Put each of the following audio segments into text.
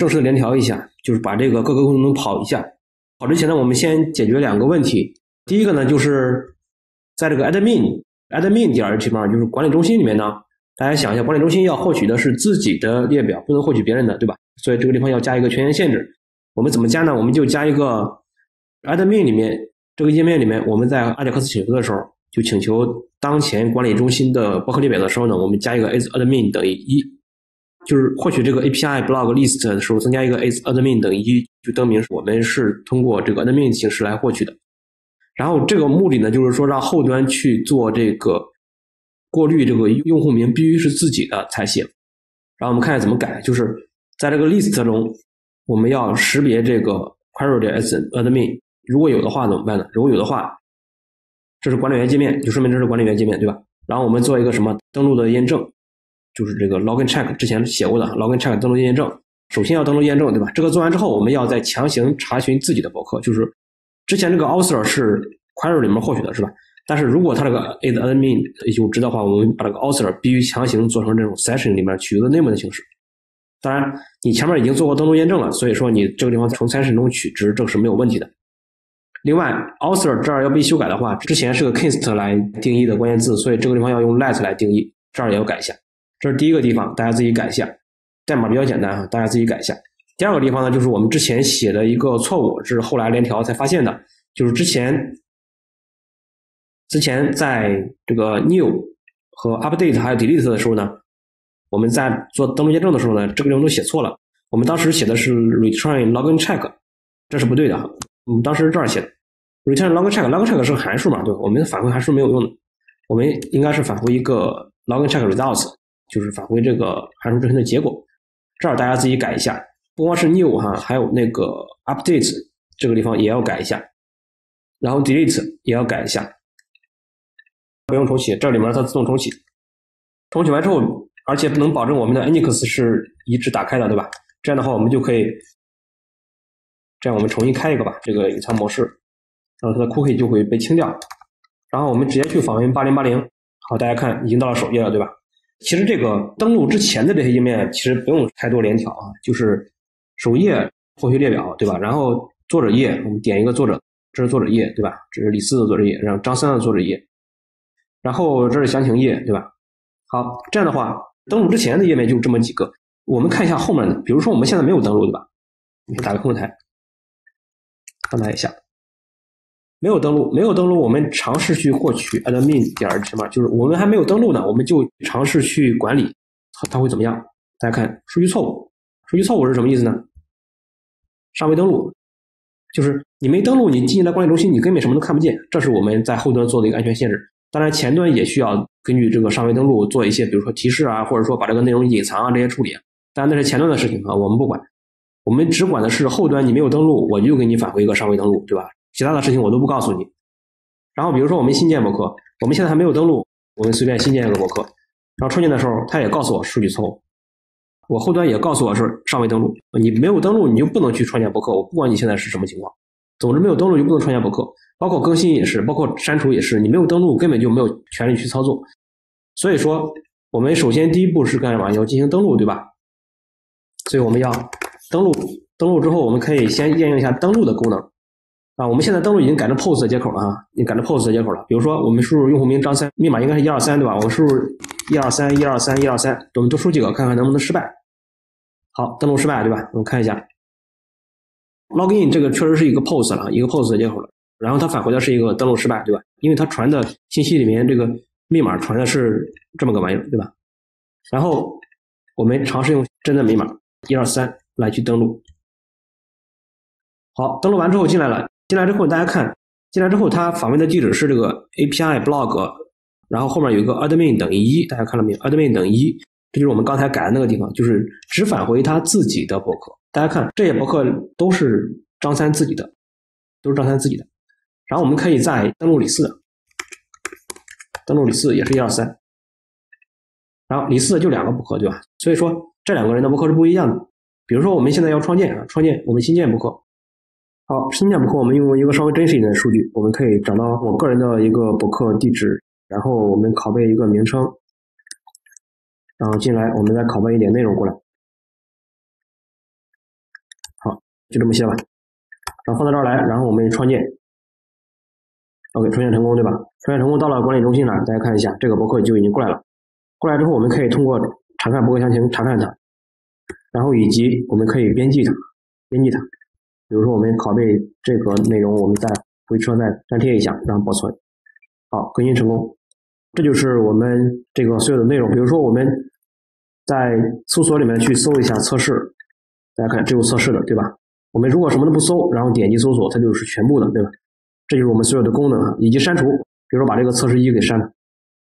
正式的联调一下，就是把这个各个功能跑一下。跑之前呢，我们先解决2个问题。第一个呢，就是在这个 admin 点 HTML 就是管理中心里面呢，大家想一下，管理中心要获取的是自己的列表，不能获取别人的，对吧？所以这个地方要加一个权限限制。我们怎么加呢？我们就加一个 admin 里面这个页面里面，我们在阿贾克斯请求的时候，就请求当前管理中心的博客列表的时候呢，我们加一个 is_admin 等于1，就是获取这个 API blog list 的时候增加一个 is_admin 等于1，就证明我们是通过这个 admin 形式来获取的。然后这个目的呢，就是说让后端去做这个过滤，这个用户名必须是自己的才行。然后我们看一下怎么改，就是在这个 list 中，我们要识别这个 query 的 is_admin， 如果有的话怎么办呢？如果有的话，这是管理员界面，就说明这是管理员界面，对吧？然后我们做一个什么登录的验证，就是这个 login check 之前写过的 login check 登录验证，首先要登录验证，对吧？这个做完之后，我们要再强行查询自己的博客，就是之前这个 author 是 query 里面获取的，是吧？但是如果它这个 is_admin 有值的话，我们把这个 author 必须强行做成这种 session 里面取一个 name 的形式。当然，你前面已经做过登录验证了，所以说你这个地方从 session 中取值，这个是没有问题的。另外 author 这儿要被修改的话，之前是个 const 来定义的关键字，所以这个地方要用 let 来定义，这儿也要改一下。这是第一个地方，大家自己改一下。代码比较简单啊，大家自己改一下。第二个地方呢，就是我们之前写的一个错误，这是后来联调才发现的，就是之前在这个 new 和 update 还有 delete 的时候呢，我们在做登录验证的时候呢，这个地方都写错了。我们当时写的是 return login check， 这是不对的。我们当时这儿写的 return login check，login check 是函数嘛，对吧？我们返回函数没有用的，我们应该是返回一个 login check results， 就是返回这个函数执行的结果。这儿大家自己改一下，不光是 new 哈，还有那个 update 这个地方也要改一下，然后 delete 也要改一下，不用重启，这里面它自动重启。重启完之后，而且能保证我们的 Nginx 是一直打开的，对吧？这样的话我们就可以，这样我们重新开一个吧，这个隐藏模式，然后它的 cookie 就会被清掉。然后我们直接去访问8080，好，大家看已经到了首页了，对吧？其实这个登录之前的这些页面其实不用太多联调啊，就是首页获取列表，对吧？然后作者页我们点一个作者，这是作者页，对吧？这是李四的作者页，然后张三的作者页，然后这是详情页，对吧？好，这样的话登录之前的页面就这么几个。我们看一下后面的，比如说我们现在没有登录，对吧？你打个空台，放大一下，没有登录，我们尝试去获取 admin 点 HTML， 就是我们还没有登录呢，我们就尝试去管理，它会怎么样？大家看数据错误是什么意思呢？尚未登录，就是你没登录，你进进来管理中心，你根本什么都看不见，这是我们在后端做的一个安全限制。当然前端也需要根据这个尚未登录做一些比如说提示啊，或者说把这个内容隐藏啊这些处理，当然那是前端的事情啊，我们不管，我们只管的是后端你没有登录，我就给你返回一个尚未登录，对吧？其他的事情我都不告诉你。然后比如说我们新建博客，我们现在还没有登录，我们随便新建一个博客，然后创建的时候它也告诉我数据错误，我后端也告诉我是尚未登录，你没有登录你就不能去创建博客，我不管你现在是什么情况，总之没有登录就不能创建博客，包括更新也是，包括删除也是，你没有登录根本就没有权利去操作。所以说我们首先第一步是干什么？要进行登录，对吧？所以我们要登录之后，我们可以先验证一下登录的功能啊。我们现在登录已经改成 POST 的接口了啊，已经改成 POST 的接口了。比如说我们输入用户名张三，密码应该是123，对吧？我们输入123，我们多输几个看看能不能失败。好，登录失败，对吧？我们看一下 login 这个确实是一个 POST 了，一个 POST 的接口了，然后它返回的是一个登录失败，对吧？因为它传的信息里面这个密码传的是这么个玩意儿，对吧？然后我们尝试用真的密码123来去登录。好，登录完之后进来了，进来之后大家看，进来之后它访问的地址是这个 API blog， 然后后面有一个 admin 等于1，大家看了没有？ admin 等于1，这就是我们刚才改的那个地方，就是只返回他自己的博客。大家看这些博客都是张三自己的，然后我们可以再登录李四，也是123，然后李四就2个博客，对吧？所以说这2个人的博客是不一样的。比如说我们现在要创建我们新建博客，好，新建博客我们用一个稍微真实一点的数据，我们可以找到我个人的一个博客地址，然后我们拷贝一个名称，然后进来我们再拷贝一点内容过来， 就这么些吧。然后放到这儿来，然后我们创建 OK 创建成功，对吧？创建成功到了管理中心呢，大家看一下这个博客就已经过来了。过来之后我们可以通过查看博客详情查看它，然后以及我们可以编辑它。比如说我们拷贝这个内容，我们再回车再粘贴一下，然后保存。好，更新成功。这就是我们这个所有的内容。比如说我们在搜索里面去搜一下测试，大家看只有测试的，对吧？我们如果什么都不搜，然后点击搜索，它就是全部的，对吧？这就是我们所有的功能以及删除。比如说把这个测试1给删了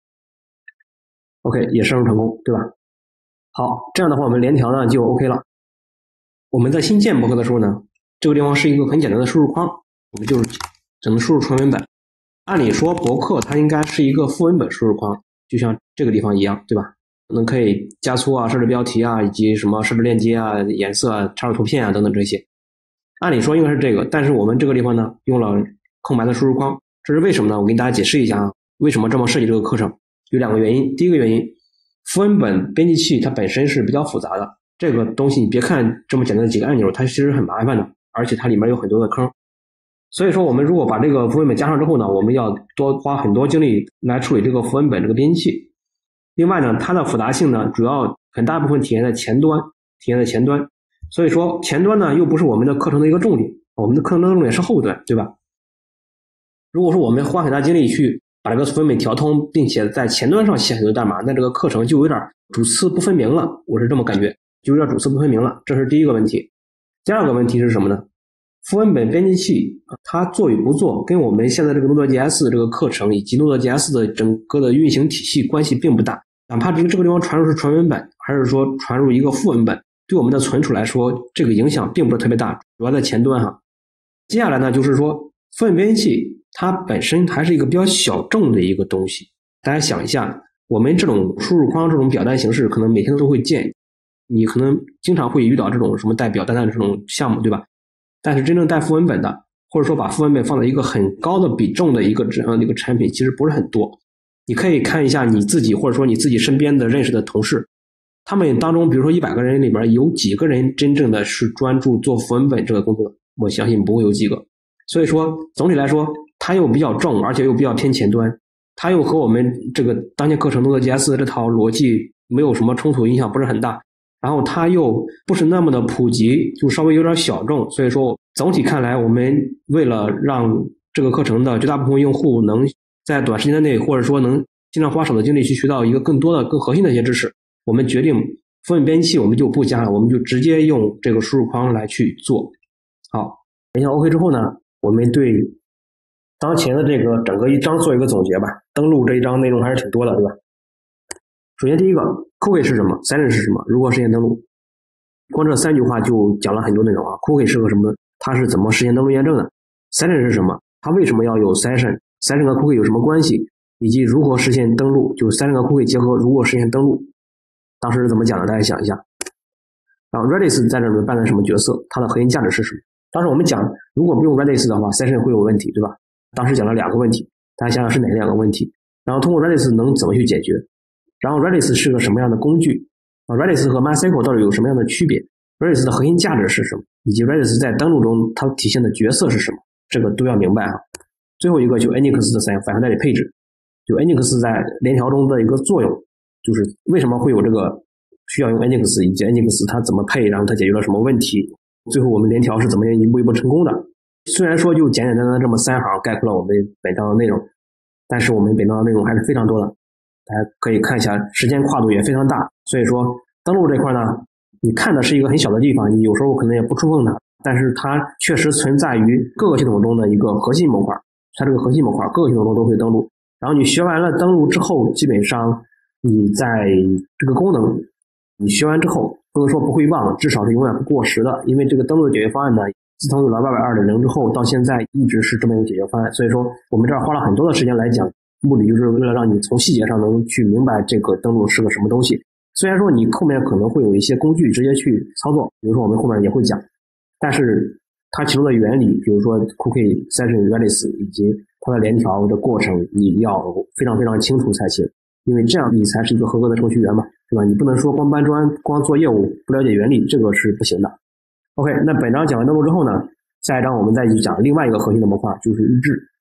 OK 也删除成功，对吧？好，这样的话我们联调呢就 OK 了。我们在新建博客的时候呢，这个地方是一个很简单的输入框，我们就是只能输入纯文本。按理说博客它应该是一个副文本输入框，就像这个地方一样，对吧？可以加粗啊，设置标题啊，以及什么设置链接啊、颜色啊、插入图片啊等等这些。按理说应该是这个，但是我们这个地方呢用了空白的输入框，这是为什么呢？我给大家解释一下啊，为什么这么设计这个课程？有2个原因。第一个原因，副文本编辑器它本身是比较复杂的，这个东西你别看这么简单的几个按钮，它其实很麻烦的，而且它里面有很多的坑。所以说我们如果把这个副文本加上之后呢，我们要多花很多精力来处理这个副文本这个编辑器。另外呢，它的复杂性呢，主要很大部分体现在前端，所以说前端呢又不是我们的课程的一个重点，我们的课程的重点是后端，对吧？如果说我们花很大精力去把这个副文本调通，并且在前端上写很多代码，那这个课程就有点主次不分明了，我是这么感觉，就有点主次不分明了，这是第一个问题。第二个问题是什么呢？副文本编辑器它做与不做跟我们现在这个 Node.js 这个课程以及 Node.js 的整个的运行体系关系并不大，哪怕这个地方传入是纯文本，还是说传入一个副文本，对我们的存储来说这个影响并不是特别大，主要在前端哈。接下来呢，就是说副文本编辑器它本身还是一个比较小众的一个东西。大家想一下，我们这种输入框这种表单形式可能每天都会见，你可能经常会遇到这种什么带表单的这种项目，对吧？但是真正带副文本的，或者说把副文本放在一个很高的比重的一个这样的一个产品，其实不是很多。你可以看一下你自己，或者说你自己身边的认识的同事，他们当中比如说100个人里边有几个人真正的是专注做副文本这个工作，我相信不会有几个。所以说总体来说它又比较重，而且又比较偏前端，它又和我们这个当前课程Node.js 这套逻辑没有什么冲突，影响不是很大，然后它又不是那么的普及，就稍微有点小众。所以说总体看来，我们为了让这个课程的绝大部分用户能在短时间内，或者说能尽量花少的精力去学到一个更多的更核心的一些知识，我们决定副文本编辑器我们就不加了，我们就直接用这个输入框来去做。好，等一下 OK 之后呢，我们对当前的这个整个一章做一个总结吧。登录这一章内容还是挺多的，对吧？首先第一个 cookie 是什么， Silent 是什么，如何实现登录。光这3句话就讲了很多内容啊。cookie 是个什么，它是怎么实现登录验证的， Silent 是什么，它为什么要有 Session 和 cookie 有什么关系，以及如何实现登录，就是 Silent 和 cookie 结合如何实现登录。当时是怎么讲的，大家想一下。然后 Redis 在这里面扮演什么角色，它的核心价值是什么。当时我们讲如果不用 Redis 的话 Session 会有问题，对吧？当时讲了2个问题，大家想想是哪2个问题，然后通过 Redis 能怎么去解决，然后 Redis 是个什么样的工具，Redis 和 MySQL 到底有什么样的区别， Redis 的核心价值是什么，以及 Redis 在登录中它体现的角色是什么，这个都要明白啊。最后一个就 Nginx 的反向代理配置，就 Nginx 在联调中的一个作用，就是为什么会有这个需要用 Nginx， 以及 Nginx 它怎么配，然后它解决了什么问题，最后我们联调是怎么样一步一步成功的。虽然说就简简单单这么3行概括了我们本章的内容，但是我们本章的内容还是非常多的，大家可以看一下，时间跨度也非常大。所以说登录这块呢，你看的是一个很小的地方，你有时候可能也不触碰它，但是它确实存在于各个系统中的一个核心模块，它这个核心模块各个系统中都会登录。然后你学完了登录之后，基本上你在这个功能你学完之后不能说不会忘，至少是永远不过时的，因为这个登录的解决方案呢，自从有了 Web2.0 之后到现在一直是这么一个解决方案。所以说我们这儿花了很多的时间来讲，目的就是为了让你从细节上能去明白这个登录是个什么东西。虽然说你后面可能会有一些工具直接去操作，比如说我们后面也会讲，但是它其中的原理，比如说 Cookie Session Redis 以及它的联调的过程，你要非常非常清楚才行，因为这样你才是一个合格的程序员嘛，对吧？你不能说光搬砖光做业务不了解原理，这个是不行的。 OK，那本章讲完登录之后呢，下一章我们再去讲另外一个核心的模块，就是日志。